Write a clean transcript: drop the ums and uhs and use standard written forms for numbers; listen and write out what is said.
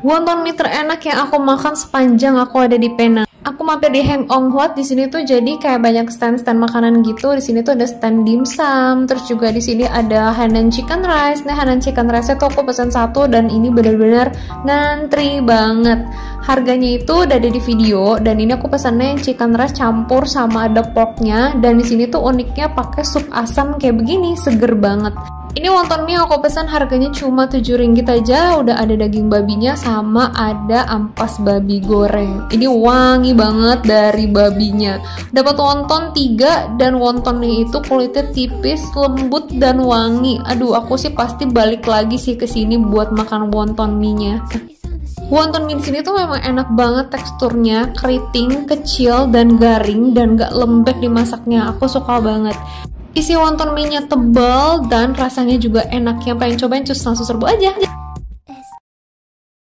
Wonton mie terenak yang aku makan sepanjang aku ada di Penang. Aku mampir di Hang Ong Wat. Di sini tuh jadi kayak banyak stand-stand makanan gitu. Di sini tuh ada stand dimsum, terus juga di sini ada Hainan chicken rice. Nah, Hainan chicken rice tuh aku pesan satu dan ini benar-benar ngantri banget. Harganya itu udah ada di video dan ini aku pesannya yang chicken rice campur sama ada porknya. Dan di sini tuh uniknya pakai sup asam kayak begini, seger banget. Ini wonton mie aku pesan harganya cuma 7 ringgit aja, udah ada daging babinya sama ada ampas babi goreng. Ini wangi banget dari babinya. Dapat wonton 3 dan wontonnya itu kulitnya tipis, lembut dan wangi. Aduh, aku sih pasti balik lagi sih ke sini buat makan wonton mie-nya. Wonton mie di sini tuh memang enak banget teksturnya, keriting, kecil dan garing dan gak lembek dimasaknya. Aku suka banget. Isi wonton mie-nya tebal dan rasanya juga enak. Yang pengen cobain cus langsung serbu aja.